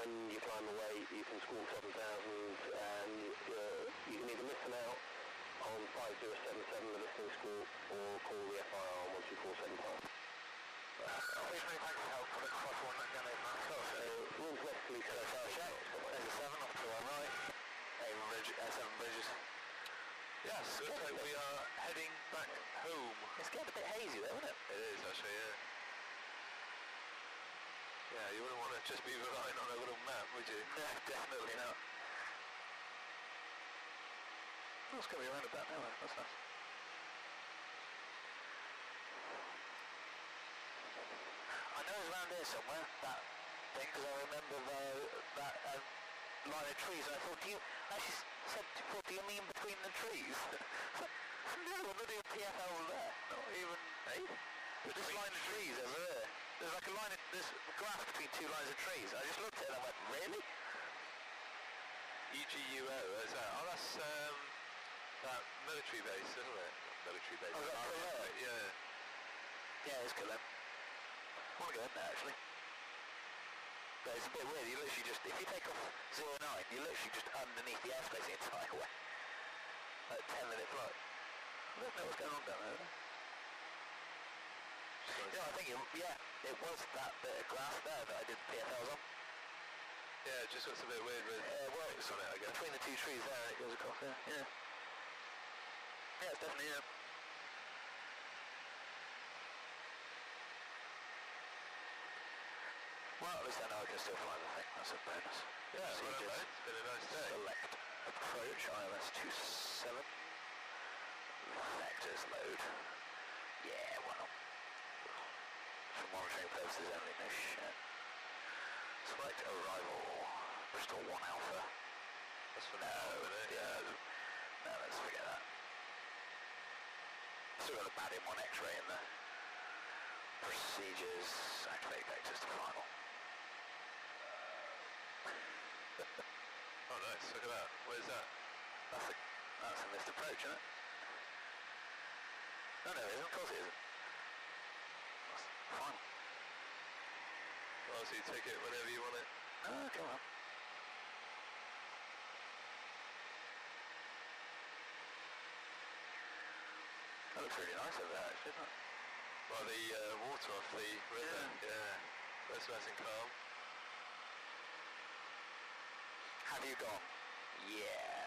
when you climb the weight, you can squawk 7,000 and you can either listen out on 5077, the listening squawk, or call the FIR on 12475. Please make thanks for help for the cross one again, So, rules westerly, so check. There's a 7 off to our right. Avon Bridge, 7 bridges. Yes, looks like we are heading back home. It's getting a bit hazy though, isn't it? It is actually, yeah. Yeah, you wouldn't want to just be relying on a little map, would you? No, definitely not. Oh, it's going to be around about now, that's nice. I know it's around here somewhere, that thing, because I remember that line of trees, and I thought, do you mean between the trees? No, not even PFL there, not even, eh? This line of trees over there. There's like a line of, there's a graph between two lines of trees. I just looked at it and I went, really? EGUO, where's that? Oh, that's that military base, isn't it? Military base. Oh, that's correct. Yeah. Yeah, it's cool then. I want to go in there actually. But it's a bit weird, you literally just, if you take off 09, you're literally just underneath the airspace the entire way. Like a 10-minute flight. I don't know what's going on down there. Yeah, I think it was that bit of grass there that I did the PFLs on. Yeah, it just looks a bit weird with lights on it, I guess. Between the two trees there, it goes across there. Yeah. Yeah, it's definitely, yeah. Well, at least I know I can still fly the thing, that's a bonus. Yeah, well, it's been a nice day. Select approach, ILS 27. Vectors load. Yeah, well. For monitoring purposes only, no shit. Select arrival. Bristol 1 Alpha. That's for now, isn't it? Yeah. No, let's forget that. Still got a bad in 1 X-ray in there. Procedures. Activate vectors to final. Oh nice, look at that. Where's that? That's a missed approach, isn't it? No, it isn't. Of course it isn't. That's final. Well, so you take it whenever you want it. Oh, come on. That looks really nice over there, actually, doesn't it? Well, the water off the river, yeah. That's nice and calm. Have you gone? Yeah.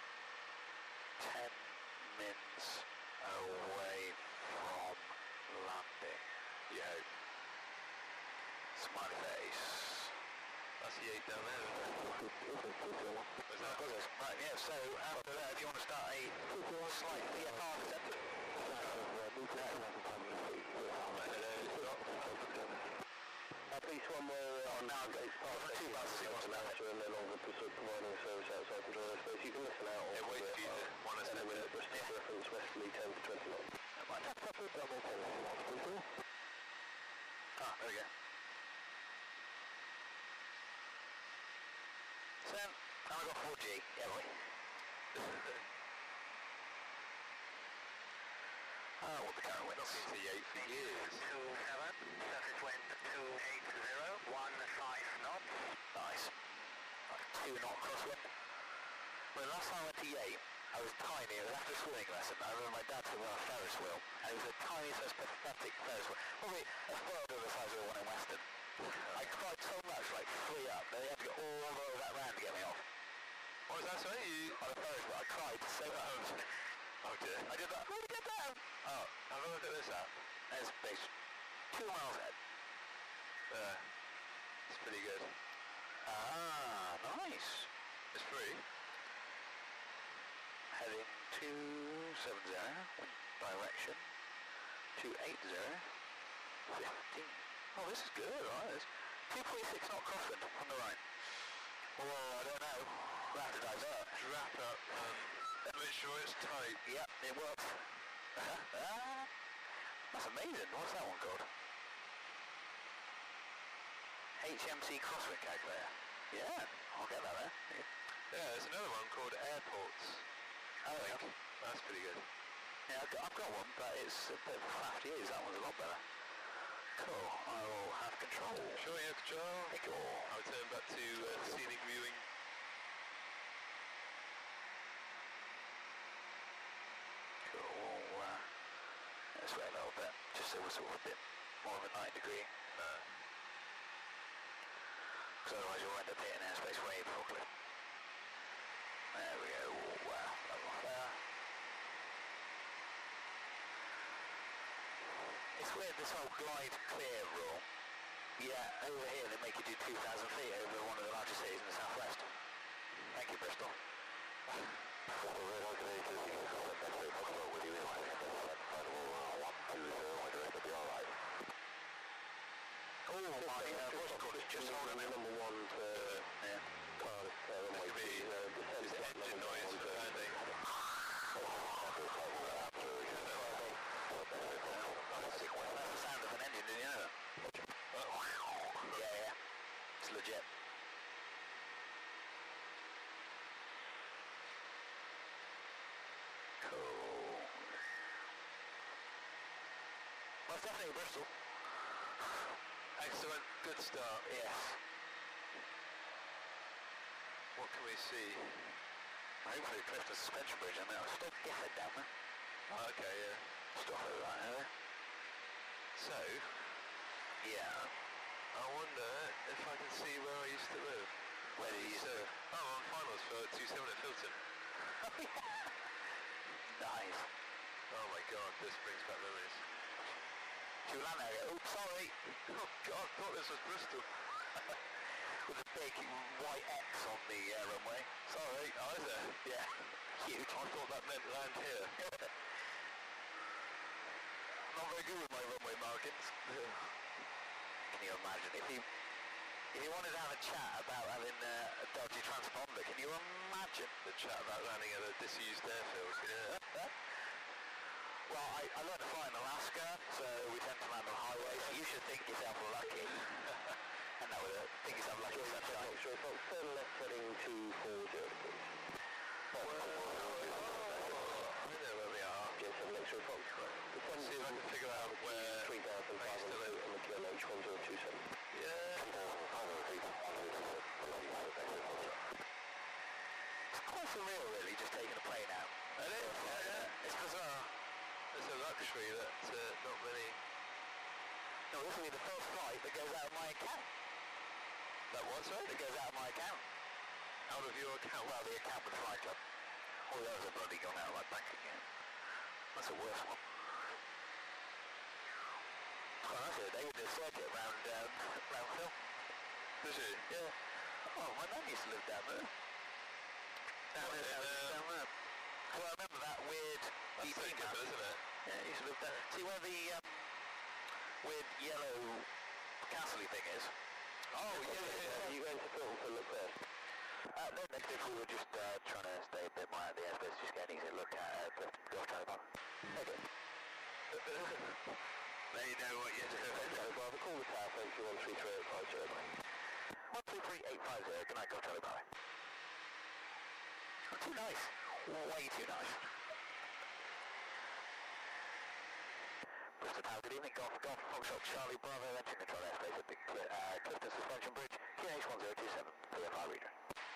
10 mins away from landing. You hope. Smiley face. That's the 8 down there, isn't it? Where's that? Right, yeah, so after that, if you want to start a slight VFR descent. Please one more on now goes past the 2 buses, he wants to manage. and then on the Bristol providing a service outside control airspace. You can listen out on wait, do you want us to with Bristol reference westerly 10 to 20 knots. Ah, there we go. So, now I've got 4G, yeah boy. What the current wind? Not been to Yate for years. 27, surface wind 280, 15 knots. Nice. Like a 2 knot crosswind. Well, the last time I went to Yate, I was tiny. It was after a swimming lesson. I remember my dad took me on a Ferris wheel, and it was the tiniest, most pathetic Ferris wheel. Probably a third of the size of the one in Weston. I cried so much, like 3 up, they had to go all the way that round to get me off. What was that, sorry? On a Ferris wheel, I cried so much. Oh dear. I did that. Where did you get down? Oh, have a look at this app. There's base 2 miles ahead. There. It's pretty good. Ah, nice. It's free. Heading 270, direction 280, 15. Oh, this is good, right? There's 2.6 knot crosswind from the right. Oh, I don't know. We'll have to divert. Wrap up and make sure it's tight. Yep, it works. That's amazing. What's that one called? HMC crosswind calculator. Yeah, I'll get that there. Yeah, there's another one called Airports. Oh, yeah. That's pretty good. Yeah, I've got one, but it's a bit of a faff to use. That one's a lot better. Cool. I will have to control. Sure, you have control. Thank you. I'll turn back to scenic viewing. Cool. Let's wait a little bit, just so we're sort of a bit more of a 90 degree. Because otherwise you'll end up hitting airspace way before cliff. There we go. Wow, level off there. It's weird, this whole glide clear rule. Yeah, over here they make you do 2,000 feet over one of the largest cities in the southwest. Thank you, Bristol. Oh, my voice recorder's just holding it. Number one to Cardiff. That could be his engine noise for landing. That's the sound of an engine, did you know that? Yeah. It's legit. Cool. Well, it's definitely Bristol. Excellent, good start. Yes. What can we see? Hopefully Clifton suspension bridge, I mean, I'll still get it down there. Oh, okay, yeah. Stop it right there. So, Yeah. I wonder if I can see where I used to live. Where did you used to live? Oh, I'm on finals for 27 at Filton. Oh, yeah. Nice. Oh my god, this brings back memories. Should we land there? Oh, sorry. Oh god, I thought this was Bristol. With a big white X on the runway. Sorry, oh, is it? Yeah. Huge. I thought that meant land here. Not very good with my runway markings. Can you imagine? If you wanted to have a chat about having a dodgy transponder, can you imagine? The chat about landing at a disused airfield, yeah. Well, I learned to fly in Alaska, so we tend to land on highways, so you should think yourself lucky. And that would think yourself lucky for sunshine. Make sure folks turn left heading to 40, please. I know where we are. Yes, make sure folks. Let's see if I can figure out where 3,500 on the KMH-1027. Yeah. It's quite surreal, really, just taking a plane out. It is, yeah. It's bizarre. It's a luxury that not many... No, this will be the first flight that goes out of my account. That what, sorry? That goes out of my account. Out of your account? Well, the account with the flight club. Oh, that was a bloody gone out of my bank account. That's a worse one. Quite nice here. They did a circuit round Phil. Did you? Yeah. Oh, my nan used to live down there. Down there. So I remember that weird That's DP so map. good, isn't it? Yeah, he used to live there. See where the weird yellow castle-y thing is? Oh, yeah. You going to film to look there? No, next if we were just trying to stay a bit more out of the airspace, just get an easy look at Golf Taliban. Okay. Now you know what you're doing. Well, call the tower, thank you, 133.850. 123.850, good night, Golf Taliban. Too nice. Way too nice. Bristol Tower, good evening. Golf Foxtrot Charlie Bravo, entering control airspace at the Clifton Suspension Bridge, KH1027, PFR region.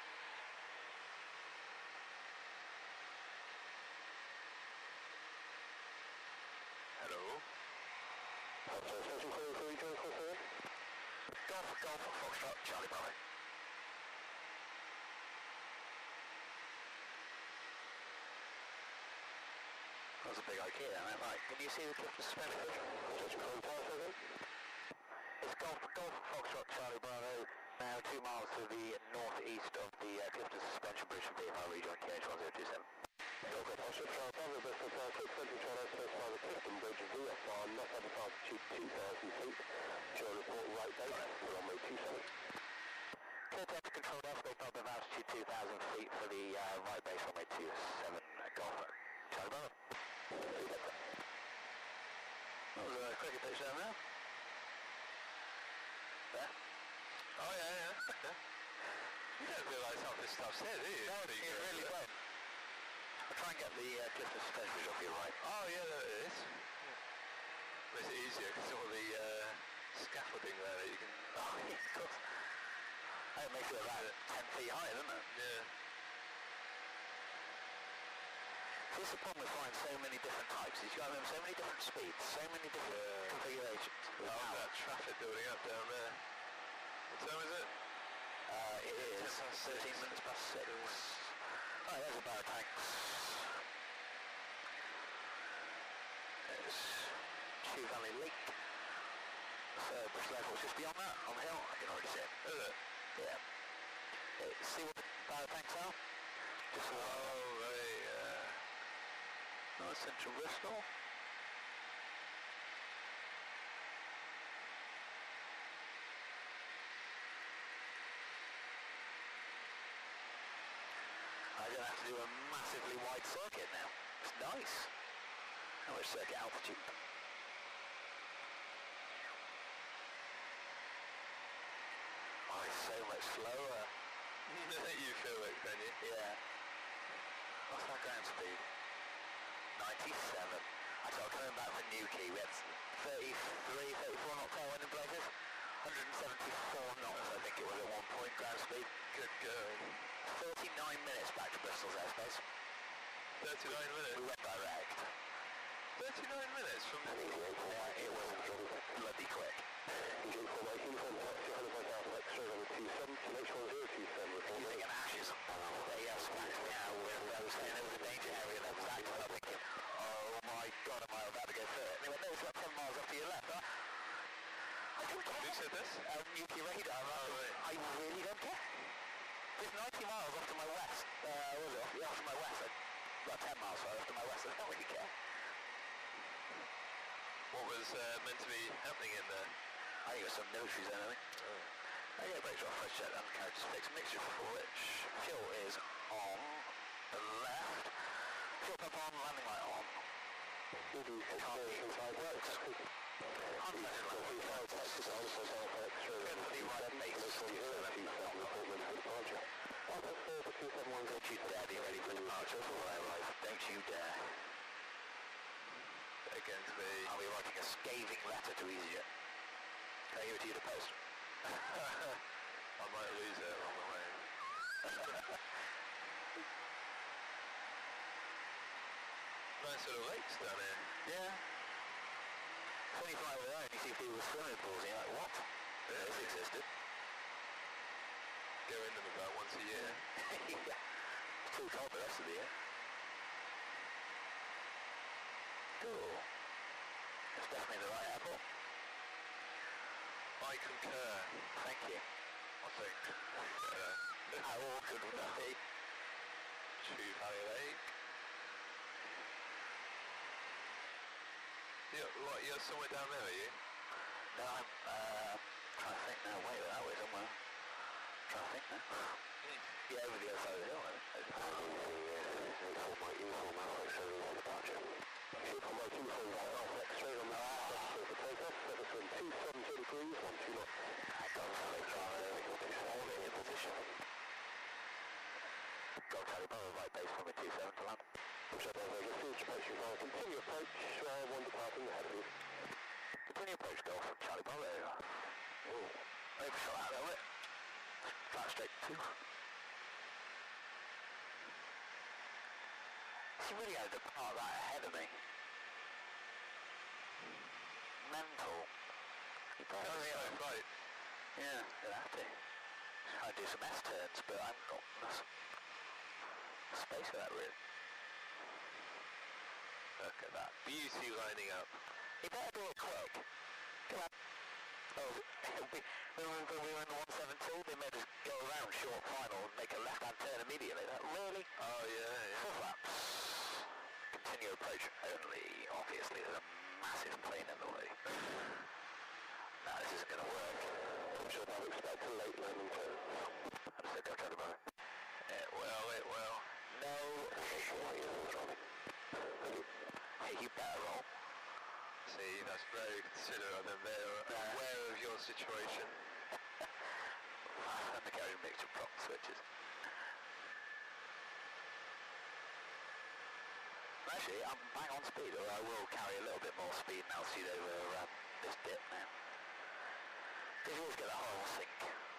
Hello? Suspension clear for region, cross Golf Foxtrot Charlie Bravo. That was a big IKEA, isn't it? Right, can you see the Clifton Suspension Bridge? It's Golf Foxtrot Charlie Bravo, now 2 miles to the northeast of the Clifton Suspension Bridge from PFR region, KH1027. Golf Foxtrot Charlie Bravo, Bristol Tower, Clifton control airspace by the Clifton Bridge, VFR, not at altitude 2,000 feet. Join report right base, runway 27. Clear to enter controlled airspace above altitude 2,000 feet for the right base, runway 27, Golf Charlie Bravo. That was a cricket pitch down there. There. Oh, yeah. You don't realise how this stuff's here, do you? No, you really don't. I'll try and get the Clifton Suspension Bridge off your right. Oh, yeah, there it is. Makes it easier because all the scaffolding there that you can... Oh, yeah, of course. That makes it about 10 feet high, doesn't it? Yeah. This is the problem with flying so many different types, is you got to remember so many different speeds, so many different configurations. Oh, that traffic building up down there. What time is it? It is 13 minutes past 6. Oh, there's a barrel tanks. There's Chew Valley Lake. So Bristol Airport's just beyond that, on the hill. I can already see it. Is it? Yeah. See what the barrel tanks are? Just Oh, right, yeah. North Central Bristol. I don't have to do a massively wide circuit now. It's nice. How much circuit altitude? Oh, it's so much slower. You feel it, can you? Yeah. What's that ground speed? 97. I started coming back from Newquay. We had 33, 34 knots tailwind in places. 174 knots, I think it was at one point, ground speed. Good going. 39 minutes back to Bristol's airspace. 39 minutes? We went direct. 39 minutes from... Yeah, it was bloody quick. Engine formation, contact 205,000 extra on 27, H1027, report. You're thinking ashes. They smashed me out with saying there was a danger area that was active. I'm thinking, oh my god, am I about to go through it? And they went, no, it's about 10 miles off to your left. I don't care. Who said this? Nuclear radar. Right. I really don't care. Just 90 miles off to my west. What was it? Yeah, off to my west. About 10 miles off to my west. I don't really care. What was meant to be happening in there? I think it was some military zone, I think. Oh yeah, brakes are off, fresh jet, undercarriage is fixed, mixture for which fuel is on the left. Fuel pump on, landing light on. Can't works. Don't you dare be ready for departure before I arrive. Don't you dare. They're going to be... I'll be writing a scathing letter to easyjet. Can I give it to you to post? I might lose it on the way. Nice little lakes down here. Yeah. Funny fly with that, you see people with swimming pools, and you're like, what? Yeah. This existed. Go in them about once a year. Yeah. It's too cold the rest of the year. Cool. It's definitely the right airport. I concur. Thank you. I think. How awkward would that be? Chew Valley Lake. You're somewhere down there, are you? No, I'm trying to think now. Wait, that way somewhere. Trying to think now. Yeah, over the other side of the hill, I think. Uniform Alpha X-ray departure. Ship on my uniform Alpha X-ray on the for takeoff, service wind 270 degrees, 12 knots. Hold it in position. Got Charlie Bravo right base from a 27 to land. Ship over the future approach, you can continue approach, one departing ahead of you. Continue approach, Golf from Charlie Bravo. Oh, overshot out there, wasn't it? Flat straight 2. He really had to depart that ahead of me. Mental. He probably right. Yeah, you'll have to. Try to do some S-turns, but I haven't got enough space for that really. Look at that. Beauty lining up. You better do it quick. Come on. Oh, when we were in the 172, they made us go around short final and make a left-hand turn immediately. That really? Oh, yeah. 4 flaps. Continue approach only. Obviously, there's a massive plane in the way. No, this isn't going to work. I'm sure they'll expect a late landing turn. I just think I'll try to borrow. It will. No. Hey, you better roll. See, that's very considerate of them. They're aware of your situation. I'm the carrying mixture prop switches. Actually, I'm bang on speed, or I will carry a little bit more speed and altitude over this dip now. You always get that horrible sink.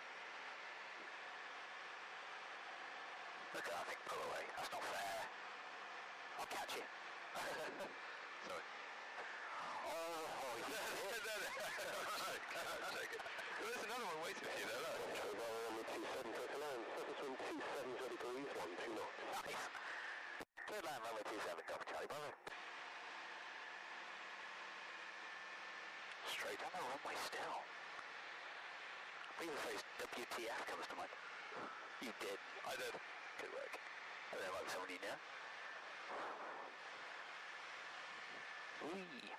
Look at that thing pull away. That's not fair. I'll catch you. Sorry. Oh, you did. No. I'm joking. There's another one waiting for you there, look. Runway 27, clear to land. Surface wind 27, 30 degrees, 12 knots. Nice. Clear land, runway 27, copy Charlie Bravo. Straight on the runway still. I believe the phrase WTF comes to mind. You did. I did. Good work. I don't know like someone you know. Whee.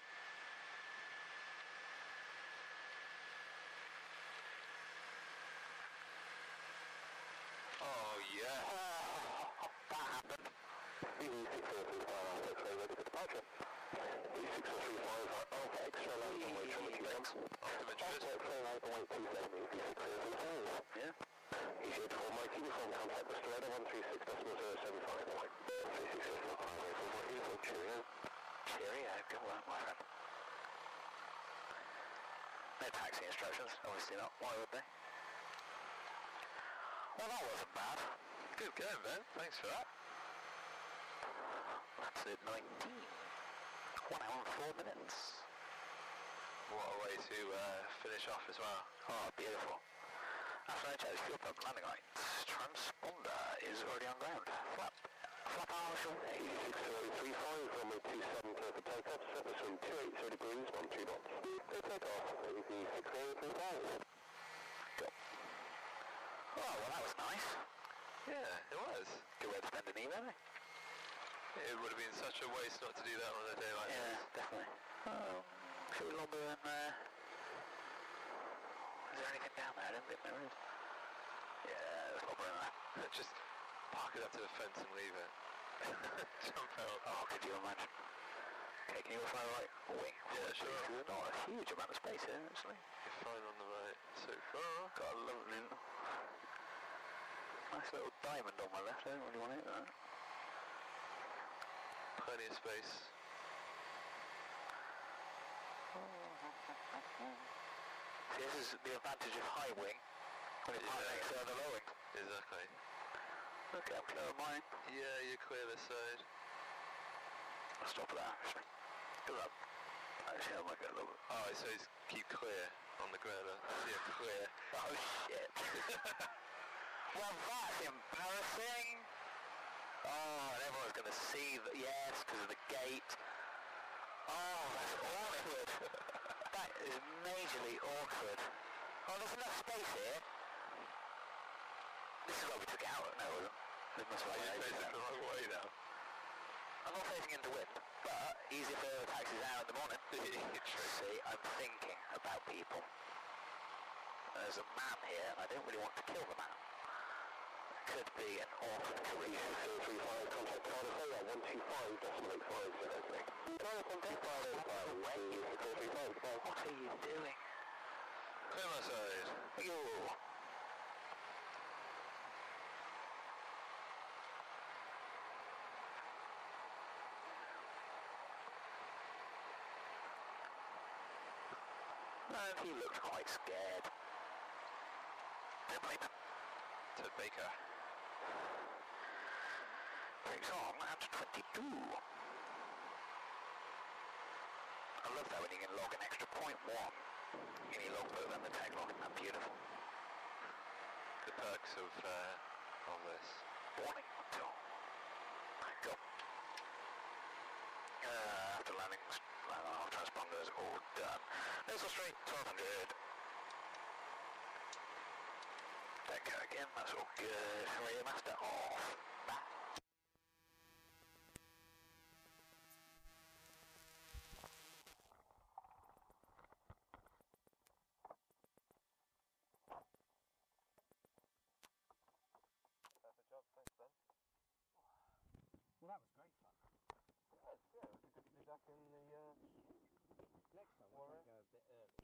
Oh, yeah. That happened. E6435 Alpha X-ray ready for departure. E6435 Alpha X-ray land on way from the Q-Jump. Ultimate Alpha Tris. X-ray land on way 27 E6435. Yeah. easyjet for Mike uniform contact Bristol 136.075. 36045 for Mike uniform, cheerio. Cheerio, good work, my friend. No taxi instructions, obviously not. Why would they? Well, that wasn't bad. Good going, Ben. Thanks for that. That's it, 19. 1 hour and 4 minutes. What a way to finish off as well. Oh, beautiful. After I checked fuel pump landing lights, transponder is already on ground. Flap partial. E6035 runway 27 clear for takeoff. Surface wind 280 degrees, 12 knots. Clear takeoff. E6035. Go. Oh, well, that was nice. Yeah, it was. Good way to spend an evening. It would have been such a waste not to do that on a day like Yeah, this. definitely. Should we lumber in there? Is there anything down there? I don't think there is. Yeah, there's lumber in there. Just park it up to the fence and leave it. Jump out. Oh, could you imagine? Okay, can you go fly right wing? Yeah, sure. There's not a huge amount of space here, actually. You're fine on the right so far. Got a lovely nice little diamond on my left. I don't really want to hit that. Plenty of space. See, this is the advantage of high wing when it's parked next to the low wing. Exactly. Okay, I'm clear of mine. Yeah, you're clear this side. I'll stop at that, actually. Good luck. Actually, I might go a little bit. Oh, it says keep clear on the ground. Yeah, clear. Oh, shit. Well, that's embarrassing. Oh, and everyone's going to see that, yes, because of the gate. Oh, that's awkward. That is majorly awkward. Oh, there's enough space here. This is why we took it out. No, it wasn't. It must have You're been facing the wrong way now. I'm not facing into wind, but easier for taxis out in the morning. See, I'm thinking about people. There's a man here, and I don't really want to kill the man. It could be an awful career. E6035 contact Cardiff Air 125.8503. Cardiff contact Cardiff Air 125.85. What are you doing? Clear my side. You. And he looked quite scared. Don't blame him. To Baker. Brakes on at 22. I love that when you can log an extra 0.1 in your logbook than the tag log. That's beautiful. The perks of this. Warning until. Go. After landings, our transponders all done. Nose straight, 1200. Deck again, that's all good. Radio master off. Back. Perfect job, thanks Ben. Well, that was great fun. Yeah, we could definitely be back in the Next time Warrior. we'll go a bit early.